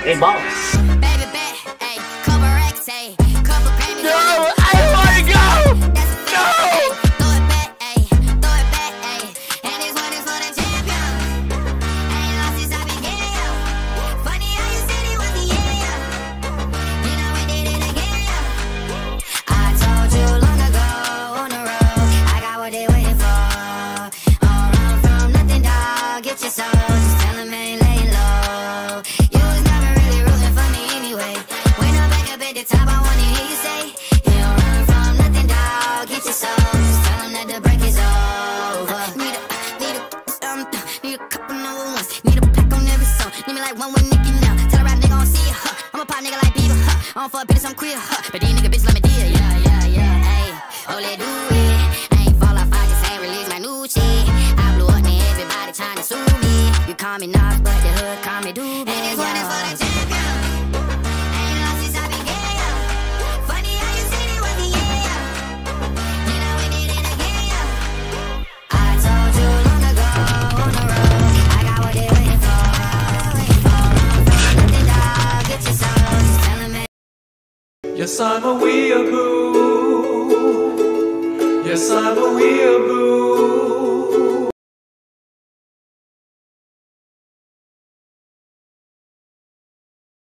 Hey, boss. Baby bet, ayy, couple racks, ayy, couple Grammys. No, I don't wanna go. No. Throw it back, ayy, throw it back, ayy. And this one is for the champion. Ain't lost since I began, yo. Funny how you said it was the yeah. You know we did it again, yo. I told you long ago on the road, I got what they waiting for. Don't run from nothing, dog. Get your soul, just tell them ain't laying low. You was never really rooting for me anyway. When I'm back up at the top, I wanna hear you say, you don't run from nothing, dog. Get your soul, just tell them that the break is over. Need a couple number ones. Need a pack on every song. Need me like one with Nicky now. Tell a rap nigga gon' see ya, huh. I'm a pop nigga like Bieber, huh. I don't fuck bitches, I'm queer, huh. But these nigga bitches let me deal, yeah, ayy. Oh, let's do it. I ain't fall off, I just ain't release my new shit. I blew up, man, everybody trying to sue me. You call me Nas, but the hood call me Doobie. And this one is for the champion. Ain't lost since I began, yo. Funny how you said it was the yeah. You know we did it again, yo. I told you long ago on the road, I got what they waiting for. Don't run from nothing, dog. Get your soul, just tell them it. Yes, I'm a weeaboo. Yes, I'm a weeaboo.